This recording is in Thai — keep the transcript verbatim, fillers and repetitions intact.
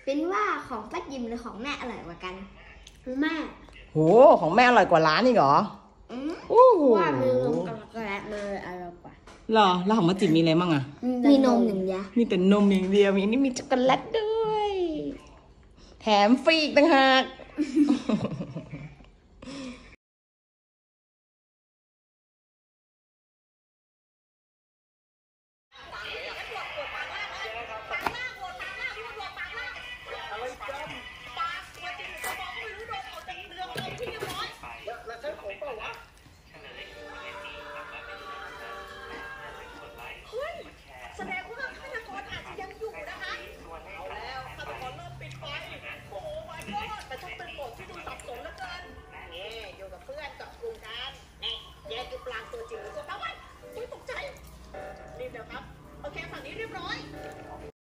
เป็นว่าของป้าจิมหรือของแม่อร่อยกว่ากันแม่โหของแม่อร่อยกว่าร้านอีกเหรอโอ้โหว่ามีนมกับช็อกโกแลตเลยอร่อยกว่าหรอแล้วของป้าจิมมีอะไรบ้างอะมีนมอย่างเดียวมีแต่นมอย่างเดียวมีนี่มีช็อกโกแลตด้วยแถมฟรีอีกต่างหาก